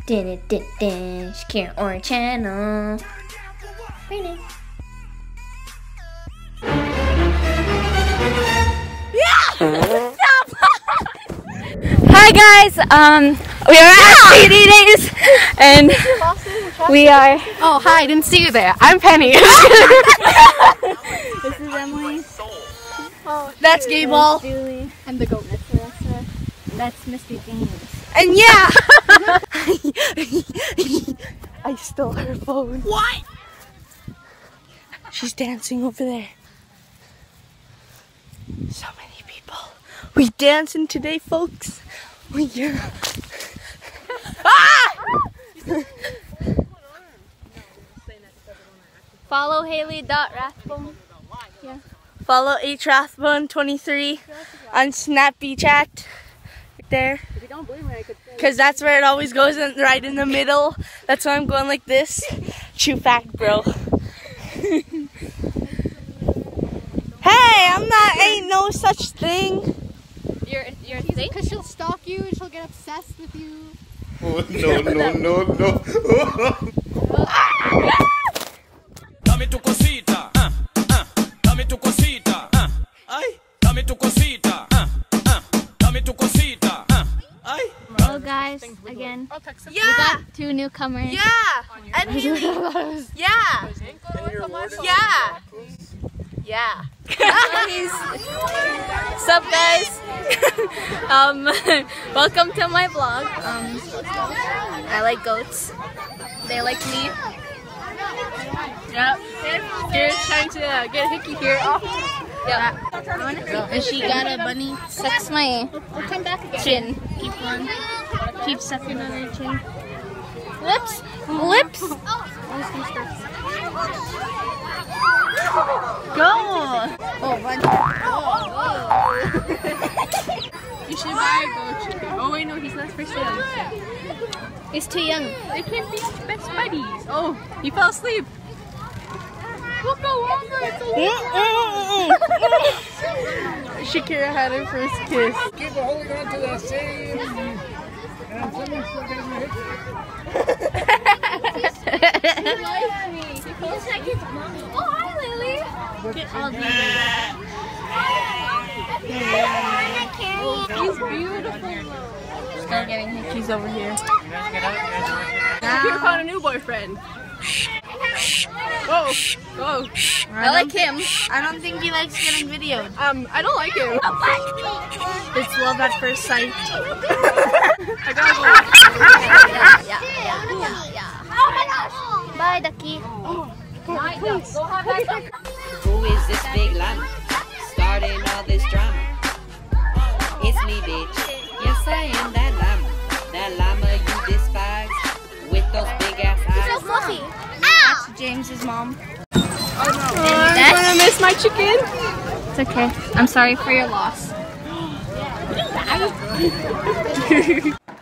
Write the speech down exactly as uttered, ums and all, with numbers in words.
Din din din. Shakira or channel. Reading. Yeah! Stop! Hi guys, um, we are at P D Days, and we are. Oh hi, I didn't see you there. I'm Penny. This is Emily. Oh, that's Gable. Julie. I'm the goat. That's Melissa. That's Misty James. And yeah, I stole her phone. What? She's dancing over there. So many people. We dancing today, folks. We are. Ah! Follow Haley dot Rathbone. Yeah. Follow H Rathbone twenty-three on Snappy Chat. Right there. Because that's where it always goes, in, right in the middle. That's why I'm going like this. True fact, bro. Hey, I'm not, ain't no such thing. You're, you're a Because she'll stalk you and she'll get obsessed with you. Oh, no, no, no, no. Dame tu cosita. Uh, uh. Dame tu cosita. Uh. Ay. Dame tu cosita. Uh, uh. Dame tu cosita. Uh. Ay. Hello guys, again. Yeah. We got two newcomers. Yeah. And Haley. Yeah. Yeah. Yeah. Sup guys? um, welcome to my vlog. Um, I like goats. They like me. Yep. You're trying to uh, get a hickey here. Oh. Yeah. And she got a bunny. Sucks my We'll come back again. chin. Keep on. Keep sucking on her chin. Lips. Lips. Go. Oh, bunny. You should buy a goat chicken. Oh wait, no, he's not for sale. He's too young. They can't be best buddies. Oh, he fell asleep. We'll go longer. It's a Shakira had her first kiss. Keep holding on to that same. And someone's still getting hit. He likes me. He's like his mommy. Oh, hi, Lily. Get all these. He's beautiful. Still getting hickeys over here. Shakira found a new boyfriend. Whoa. Whoa. I like him. I don't think he likes getting videoed. Um, I don't like him. It's love at first sight. I gotta go. Yeah, yeah, yeah, yeah. Oh my gosh! Bye, Ducky. Who is this big llama? Starting all this drama. It's me, bitch. Yes, I am that llama. That llama you despise with those big ass eyes. So fluffy. That's James's mom. I'm gonna miss my chicken. It's okay. I'm sorry for your loss.